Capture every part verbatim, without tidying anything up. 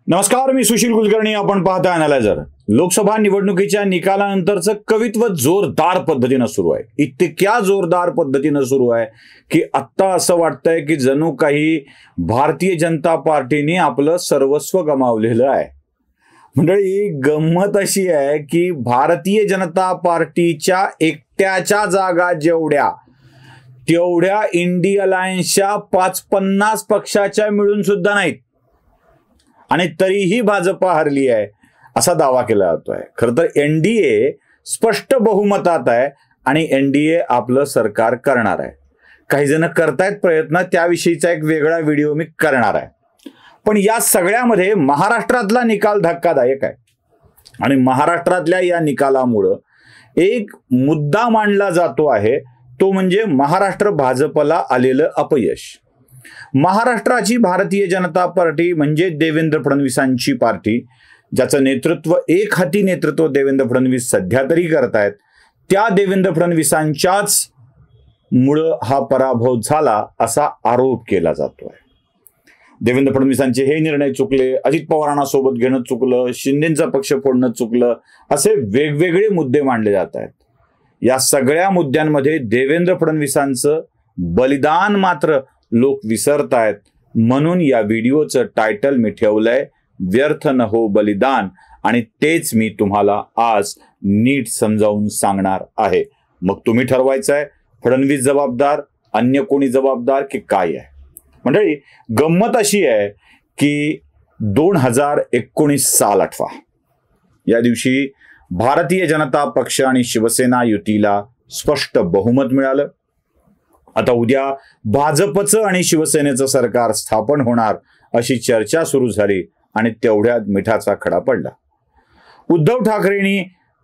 नमस्कार, मी सुशील कुलकर्णी. आपण पाहता अॅनालायझर. लोकसभा निवडणुकीच्या निकालानंतरचं कवित्व जोरदार पद्धतीनं सुरू आहे. इतक्या जोरदार पद्धतीनं सुरू आहे की आत्ता असं वाटतंय की जणू काही भारतीय जनता पार्टीने आपलं सर्वस्व गमावलेलं आहे. मंडळी, गंमत अशी आहे की भारतीय जनता पार्टीच्या एकट्याच्या जागा जेवढ्या तेवढ्या इंडी अलायन्सच्या पाच पन्नास पक्षाच्या मिळून सुद्धा नाहीत आणि तरीही भाजपा हरली आहे असा दावा केला जातोय. खरं तर एनडीए स्पष्ट बहुमतात आहे आणि एनडीए आपलं सरकार करणार आहे. काही जण करतायत प्रयत्न, त्याविषयीचा एक वेगळा व्हिडिओ मी करणार आहे. पण या सगळ्यामध्ये महाराष्ट्रातला निकाल धक्कादायक आहे आणि महाराष्ट्रातल्या या निकालामुळं एक मुद्दा मांडला जातो आहे, तो म्हणजे महाराष्ट्र भाजपला आलेलं अपयश. महाराष्ट्राची भारतीय जनता पार्टी म्हणजे देवेंद्र फडणवीसांची पार्टी, ज्याचं नेतृत्व एक हाती नेतृत्व देवेंद्र फडणवीस सध्या तरी करतायत, त्या देवेंद्र फडणवीसांच्याच मुळे हा पराभव झाला असा आरोप केला जातोय. देवेंद्र फडणवीसांचे हे निर्णय चुकले, अजित पवारांना सोबत घेणं चुकलं, शिंदेचा पक्ष फोडणं चुकलं, असे वेगवेगळे मुद्दे मांडले जात आहेत. या सगळ्या मुद्द्यांमध्ये देवेंद्र फडणवीसांचं बलिदान मात्र लोक विसरतायत. म्हणून या व्हिडिओचं टायटल मी ठेवलंय व्यर्थ न हो बलिदान, आणि तेच मी तुम्हाला आज नीट समजावून सांगणार आहे. मग तुम्ही ठरवायचं आहे फडणवीस जबाबदार, अन्य कोणी जबाबदार की काय आहे. मंडळी, गंमत अशी आहे की दोन हजार एकोणीस साल आठवा या दिवशी भारतीय जनता पक्ष आणि शिवसेना युतीला स्पष्ट बहुमत मिळालं. आता उद्या भाजपचं आणि शिवसेनेचं सरकार स्थापन होणार अशी चर्चा सुरू झाली आणि तेवढ्यात मिठाचा खडा पडला. उद्धव ठाकरेंनी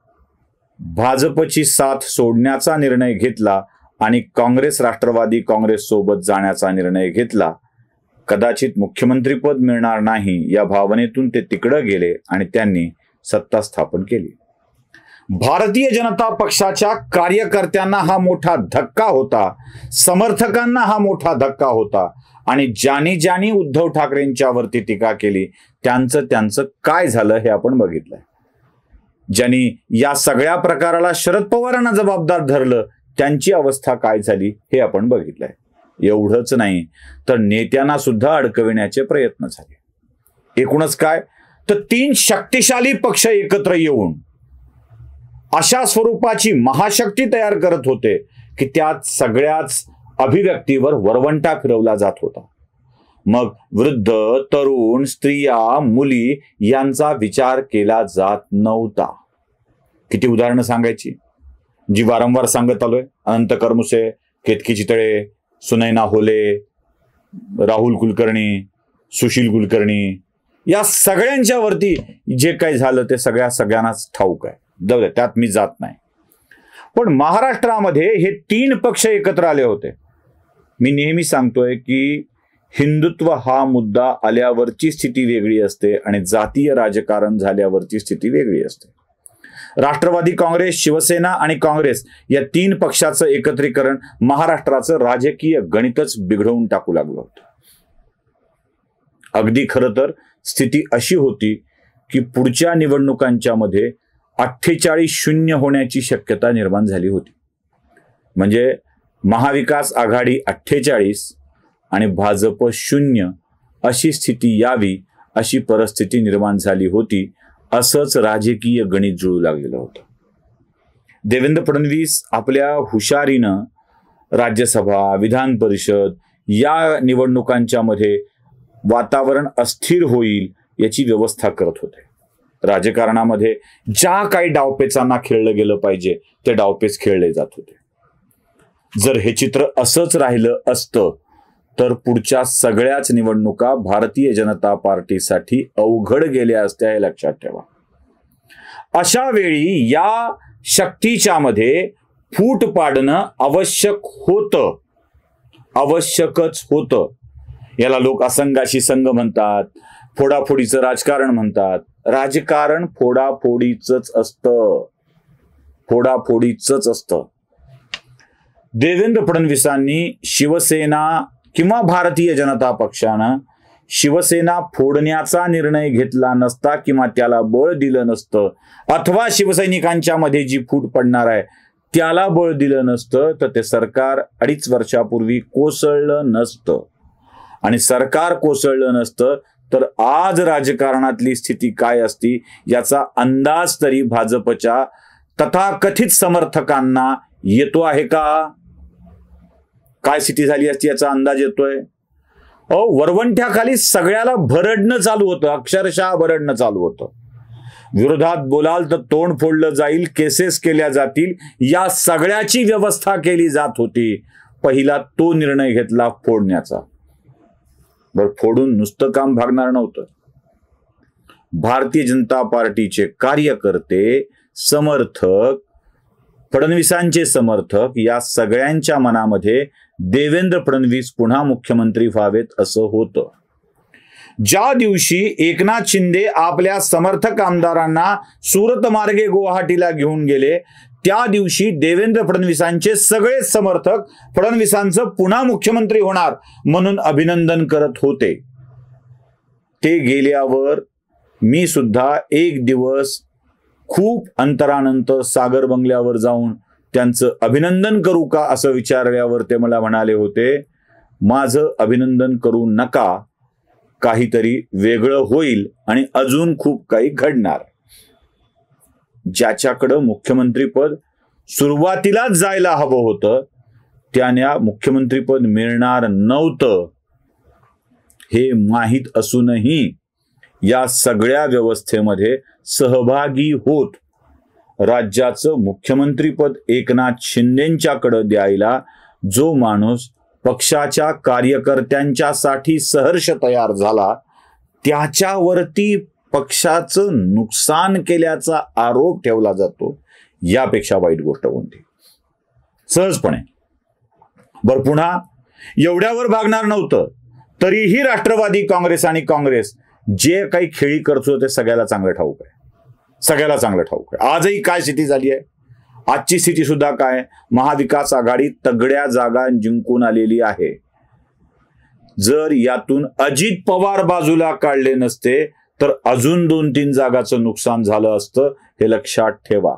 भाजपची साथ सोडण्याचा निर्णय घेतला आणि काँग्रेस राष्ट्रवादी काँग्रेस सोबत जाण्याचा निर्णय घेतला. कदाचित मुख्यमंत्रीपद मिळणार नाही या भावनेतून ते तिकडं गेले आणि त्यांनी सत्ता स्थापन केली. भारतीय जनता पक्षाच्या कार्यकर्त्यांना हा मोठा धक्का होता, समर्थकांना हा मोठा धक्का होता आणि ज्यांनी ज्यांनी उद्धव ठाकरेंच्या वरती टीका केली त्यांचं त्यांचं काय झालं हे आपण बघितलंय. ज्यांनी या सगळ्या प्रकाराला शरद पवारांना जबाबदार धरलं त्यांची अवस्था काय झाली हे आपण बघितलंय. एवढंच नाही तर नेत्यांना सुद्धा अडकविण्याचे प्रयत्न झाले. एकूणच काय तर तीन शक्तिशाली पक्ष एकत्र येऊन अशा स्वरूपाची महाशक्ती तयार करत होते की त्यात सगळ्याच अभिव्यक्तीवर वरवंटा फिरवला जात होता. मग वृद्ध, तरुण, स्त्रिया, मुली यांचा विचार केला जात नव्हता. किती उदाहरणं सांगायची जी वारंवार सांगत आलोय. अनंत करमुसे, केतकी चितळे, सुनैना होले, राहुल कुलकर्णी, सुशील कुलकर्णी, या सगळ्यांच्या वरती जे काही झालं ते सगळ्या सगळ्यांनाच ठाऊक आहे. जाऊ दे, त्यात मी जात नाही. पण महाराष्ट्रामध्ये हे तीन पक्ष एकत्र आले होते. मी नेहमी सांगतोय की हिंदुत्व हा मुद्दा आल्यावरची स्थिती वेगळी असते आणि जातीय राजकारण झाल्यावरची स्थिती वेगळी असते. राष्ट्रवादी काँग्रेस, शिवसेना आणि काँग्रेस या तीन पक्षाचं एकत्रीकरण महाराष्ट्राचं राजकीय गणितच बिघडवून टाकू लागलं होतं. अगदी खरं तर स्थिती अशी होती की पुढच्या निवडणुकांच्या मध्ये अठ्ठेचाळीस शून्य होण्याची शक्यता निर्माण झाली होती. म्हणजे महाविकास आघाडी अठ्ठेचाळीस आणि भाजप शून्य अशी स्थिती यावी अशी परिस्थिती निर्माण झाली होती. असंच राजकीय गणित जुळू लागलेलं होतं. देवेंद्र फडणवीस आपल्या हुशारीनं राज्यसभा, विधान परिषद या निवडणुकांच्या मध्ये वातावरण अस्थिर होईल याची व्यवस्था करत होते. राजकारणामध्ये ज्या काही डावपेचांना खेळलं गेलं पाहिजे ते डावपेच खेळले जात होते. जर हे चित्र असंच राहिलं असतं तर पुढच्या सगळ्याच निवडणुका भारतीय जनता पार्टीसाठी अवघड गेल्या असत्या हे लक्षात ठेवा. अशा वेळी या शक्तीच्या मध्ये फूट पाडणं आवश्यक होतं, आवश्यकच होतं. याला लोक असंघाशी संघ म्हणतात, फोडाफोडीचं राजकारण म्हणतात. राजकारण फोडाफोडीचंच असतं, फोडाफोडीचंच असतं. देवेंद्र फडणवीसांनी शिवसेना किंवा भारतीय जनता पक्षानं शिवसेना फोडण्याचा निर्णय घेतला नसता किंवा त्याला बळ दिलं नसतं, अथवा शिवसैनिकांच्या मध्ये जी फूट पडणार आहे त्याला बळ दिलं नसतं, तर ते सरकार अडीच वर्षापूर्वी कोसळलं नसतं. आणि सरकार कोसळलं नसतं तर आज राजकारणातली स्थिती काय असती याचा अंदाज तरी भाजपच्या तथाकथित समर्थकांना येतो आहे का? काय स्थिती झाली असती याचा अंदाज येतोय? अहो, वरवंट्याखाली सगळ्याला भरडणं चालू होतं, अक्षरशः भरडणं चालू होतं. विरोधात बोलाल तर तोंड फोडलं जाईल, केसेस केल्या जातील, या सगळ्याची व्यवस्था केली जात होती. पहिला तो निर्णय घेतला फोडण्याचा. बरं, फोडून नुसतं काम भागणार नव्हतं. भारतीय जनता पार्टीचे कार्यकर्ते, समर्थक, फडणवीसांचे समर्थक या सगळ्यांच्या मनामध्ये देवेंद्र फडणवीस पुन्हा मुख्यमंत्री व्हावेत असं होतं. ज्या दिवशी एकनाथ शिंदे आपल्या समर्थक आमदारांना सुरत मार्गे गुवाहाटीला घेऊन गेले, त्या दिवशी देवेंद्र फडणवीसांचे सगळे समर्थक फडणवीसांचं पुन्हा मुख्यमंत्री होणार म्हणून अभिनंदन करत होते. ते गेल्यावर मी सुद्धा एक दिवस खूप अंतरानंतर सागर बंगल्यावर जाऊन त्यांचं अभिनंदन करू का असं विचारल्यावर ते मला म्हणाले होते, माझं अभिनंदन करू नका, काहीतरी वेगळं होईल आणि अजून खूप काही घडणार. ज्याच्याकडं मुख्यमंत्रीपद सुरुवातीलाच जायला हवं होतं त्याने मुख्यमंत्रीपद मिळणार नव्हतं हे माहीत असूनही या सगळ्या व्यवस्थेमध्ये सहभागी होत राज्याचं मुख्यमंत्रीपद एकनाथ शिंदेंच्याकडे द्यायला जो माणूस पक्षाच्या कार्यकर्त्यांच्यासाठी सहर्ष तयार झाला, त्याच्यावरती पक्षाचं नुकसान केल्याचा आरोप ठेवला जातो, यापेक्षा वाईट गोष्ट कोणती? सहजपणे. बर, पुन्हा एवढ्यावर भागणार नव्हतं तरीही राष्ट्रवादी काँग्रेस आणि काँग्रेस जे काही खेळी करतो ते सगळ्याला चांगलं ठाऊक आहे. सगळ्याला चांगलं ठाऊक आहे. आजही काय स्थिती झाली आहे, आजची स्थिती सुद्धा काय, महाविकास आघाडी तगड्या जागा जिंकून आलेली आहे. जर यातून अजित पवार बाजूला काढले नसते तर अजून दोन तीन जागाचं नुकसान झालं असतं, हे लक्षात ठेवा.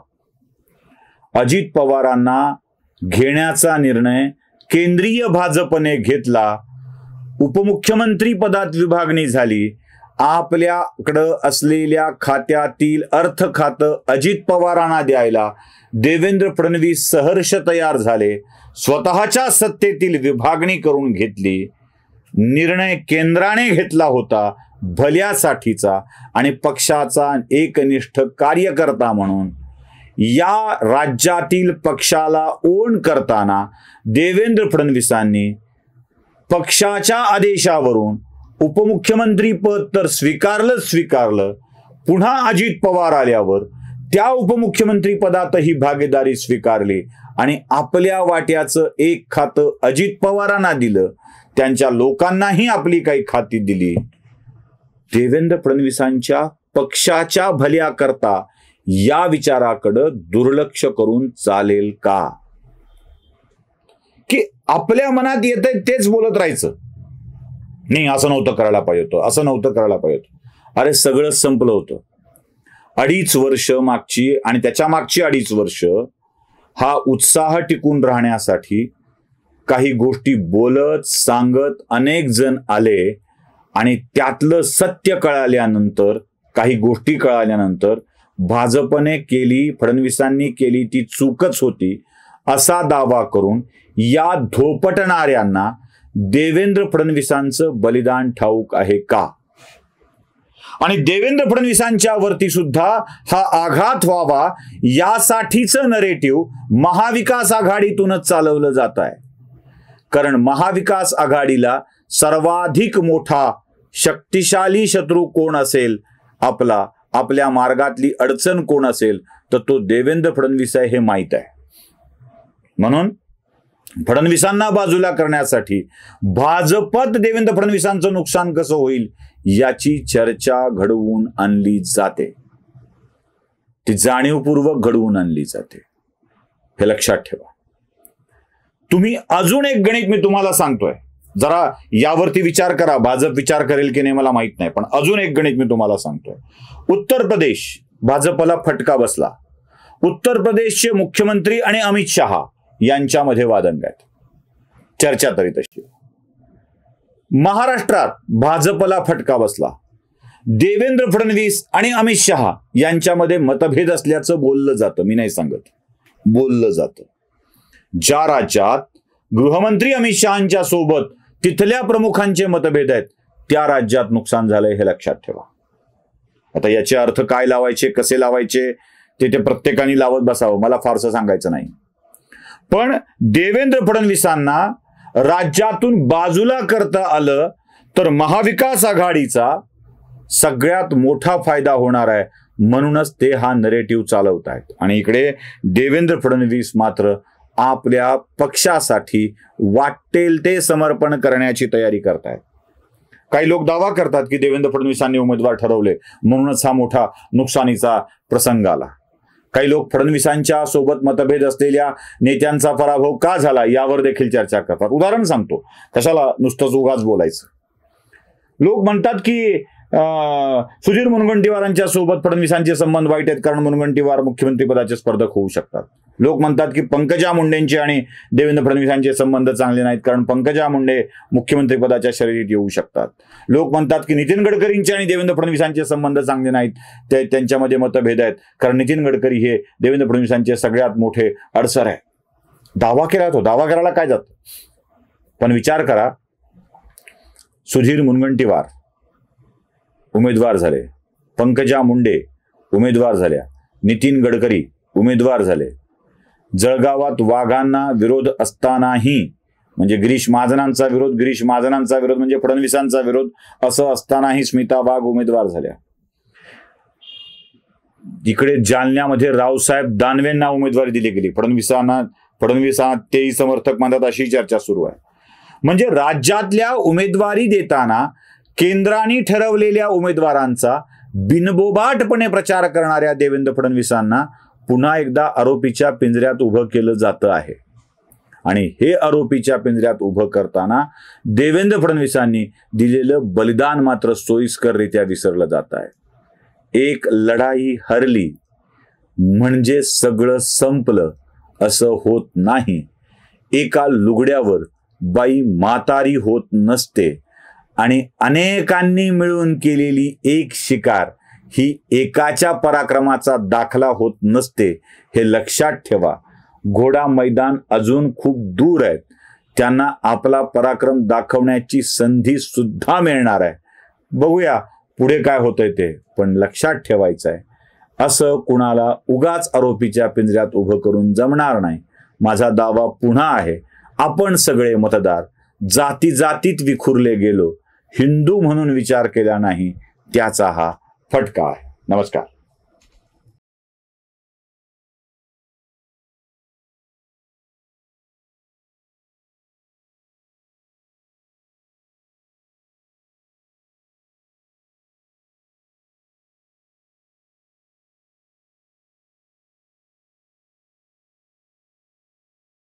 अजित पवारांना घेण्याचा निर्णय केंद्रीय भाजपने घेतला, उपमुख्यमंत्री पदात विभागणी झाली, आपल्याकडं असलेल्या खात्यातील अर्थ खातं अजित पवारांना द्यायला देवेंद्र फडणवीस सहर्ष तयार झाले, स्वतःच्या सत्तेतील विभागणी करून घेतली. निर्णय केंद्राने घेतला होता भल्यासाठीचा आणि पक्षाचा एकनिष्ठ कार्यकर्ता म्हणून या राज्यातील पक्षाला ओन करताना देवेंद्र फडणवीसांनी पक्षाच्या आदेशावरून उपमुख्यमंत्री पद तर स्वीकारलं स्वीकारलं पुन्हा अजित पवार आल्यावर त्या उपमुख्यमंत्री पदातही भागीदारी स्वीकारली आणि आपल्या वाट्याचं एक खातं अजित पवारांना दिलं, त्यांच्या लोकांनाही आपली काही खाती दिली. देवेंद्र फडणवीसांच्या पक्षाच्या भल्याकरता या विचाराकडे दुर्लक्ष करून चालेल का? की आपल्या मनात येतंय तेच बोलत राहायचं, नाही असं नव्हतं करायला पाहिजे होतं, असं नव्हतं करायला पाहिजे होतं. अरे सगळं संपलं होतं. अडीच वर्ष मागची आणि त्याच्या मागची अडीच वर्ष हा उत्साह टिकून राहण्यासाठी काही गोष्टी बोलत सांगत अनेक जण आले आणि त्यातलं सत्य कळाल्यानंतर, काही गोष्टी कळाल्यानंतर भाजपने केली, फडणवीसांनी केली ती चूकच होती असा दावा करून या धोपटणाऱ्यांना देवेंद्र फडणवीसांचं बलिदान ठाऊक आहे का? आणि देवेंद्र फडणवीसांच्या वरती सुद्धा हा आघात व्हावा यासाठीचं नरेटिव्ह महाविकास आघाडीतूनच चालवलं जात आहे. कारण महाविकास आघाडीला सर्वाधिक मोठा शक्तिशाली शत्रू कोण असेल, आपला आपल्या मार्गातली अडचण कोण असेल तर तो देवेंद्र फडणवीस आहे हे माहीत आहे. म्हणून फडणवीसांना बाजूला करण्यासाठी भाजपत देवेंद्र फडणवीसांचं नुकसान कसं होईल याची चर्चा घडवून आणली जाते, ती जाणीवपूर्वक घडवून आणली जाते, हे लक्षात ठेवा. तुम्ही अजून एक गणित मी तुम्हाला सांगतोय, जरा यावरती विचार करा. भाजप विचार करेल की नाही मला माहित नाही, पण अजून एक गणित मी तुम्हाला सांगतोय. उत्तर प्रदेश, भाजपला फटका बसला. उत्तर प्रदेशचे मुख्यमंत्री आणि अमित शहा यांच्यामध्ये वादंग आहेत, चर्चा तरी तशी. महाराष्ट्रात भाजपला फटका बसला. देवेंद्र फडणवीस आणि अमित शहा यांच्यामध्ये मतभेद असल्याचं बोललं जातं, मी नाही सांगत, बोललं जातं. ज्या राज्यात गृहमंत्री अमित शहांच्या सोबत तिथल्या प्रमुखांचे मतभेद आहेत त्या राज्यात नुकसान झालंय, हे लक्षात ठेवा. आता याचे अर्थ काय लावायचे, कसे लावायचे ते ते प्रत्येकाने लावत बसावं, मला फारसं सांगायचं नाही. पण देवेंद्र फडणवीसांना राज्यातून बाजूला करता आलं तर महाविकास आघाडीचा सगळ्यात मोठा फायदा होणार आहे, म्हणूनच ते हा नरेटिव्ह चालवत आहेत. आणि इकडे देवेंद्र फडणवीस मात्र आपल्या पक्षासाठी वाटेल ते समर्पण करण्याची तयारी करतायत. काही लोक दावा करतात की देवेंद्र फडणवीसांनी उमेदवार ठरवले म्हणूनच हा मोठा नुकसानीचा प्रसंग आला. काही लोक फडणवीसांच्या सोबत मतभेद असलेल्या नेत्यांचा पराभव का झाला यावर देखील चर्चा करतात. उदाहरण सांगतो, कशाला नुसतंच उगाच बोलायचं. लोक म्हणतात की सुधीर मुनगंटीवारांच्या सोबत फडणवीसांचे संबंध वाईट आहेत कारण मुनगंटीवार मुख्यमंत्री पदाचे स्पर्धक होऊ शकतात. लोक म्हणतात की पंकजा मुंडेंचे आणि देवेंद्र फडणवीसांचे संबंध चांगले नाहीत कारण पंकजा मुंडे मुख्यमंत्री पदाच्या शर्यतीत येऊ शकतात. लोक म्हणतात की नितीन गडकरींचे आणि देवेंद्र फडणवीसांचे संबंध चांगले नाहीत, ते त्यांच्यामध्ये मतभेद आहेत कारण नितीन गडकरी हे देवेंद्र फडणवीसांचे सगळ्यात मोठे अडसर आहे. दावा केला तो, दावा करायला काय जातं. पण विचार करा, सुधीर मुनगंटीवार उमेदवार झाले, पंकजा मुंडे उमेदवार झाल्या, नितीन गडकरी उमेदवार झाले. जळगावात वाघांना विरोध असतानाही, म्हणजे गिरीश महाजनांचा विरोध, गिरीश महाजनांचा विरोध म्हणजे फडणवीसांचा विरोध असं असतानाही स्मिता वाघ उमेदवार झाल्या. इकडे जालन्यामध्ये रावसाहेब दानवेंना उमेदवारी दिली गेली. फडणवीसांना फडणवीसांना तेही समर्थक म्हणतात अशी चर्चा सुरू आहे. म्हणजे राज्यातल्या उमेदवारी देताना केंद्राने ठरवलेल्या उमेदवारांचा बिनबोबाटपणे प्रचार करणाऱ्या देवेंद्र फडणवीसांना पुन्हा एकदा आरोपीच्या पिंजऱ्यात उभं केलं जातं आहे. आणि हे आरोपीच्या पिंजऱ्यात उभं करताना देवेंद्र फडणवीसांनी दिलेलं बलिदान मात्र सोयीस्कररित्या विसरलं जात आहे. एक लढाई हरली म्हणजे सगळं संपलं असं होत नाही. एका लुगड्यावर बाई म्हातारी होत नसते आणि अनेकांनी मिळून केलेली एक शिकार ही एकाच्या पराक्रमाचा दाखला होत नसते, हे लक्षात ठेवा. घोडा मैदान अजून खूप दूर आहेत, त्यांना आपला पराक्रम दाखवण्याची संधी सुद्धा मिळणार आहे. बघूया पुढे काय होतंय ते, पण लक्षात ठेवायचं आहे असं कुणाला उगाच आरोपीच्या पिंजऱ्यात उभं करून जमणार नाही. माझा दावा पुन्हा आहे, आपण सगळे मतदार जाती जातीत विखुरले गेलो, हिंदू म्हणून विचार केला नाही, त्याचा हा फटका आहे. नमस्कार.